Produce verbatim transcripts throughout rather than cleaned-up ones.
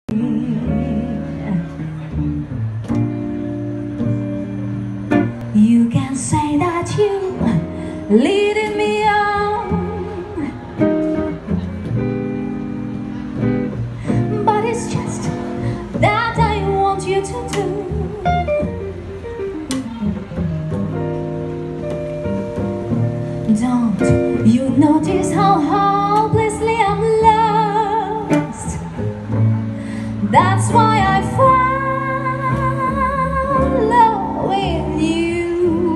You can say that you leading me on, but it's just that I want you to do. Don't you notice how hopelessly I'm lost? That's why I follow with you.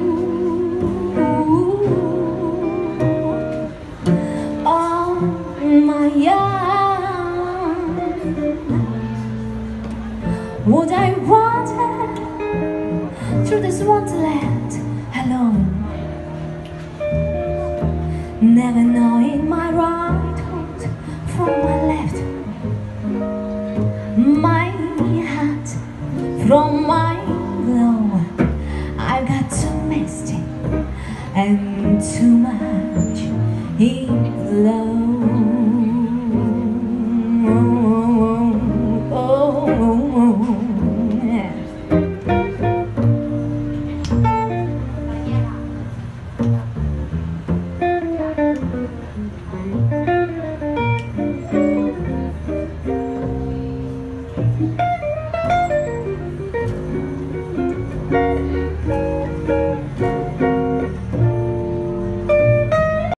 Oh my young, would I wander through this wonderland alone, never knowing my right foot from my left, my hat from my glove. I've got too misty and too much in love. Oh, oh, oh, yeah. Thank you.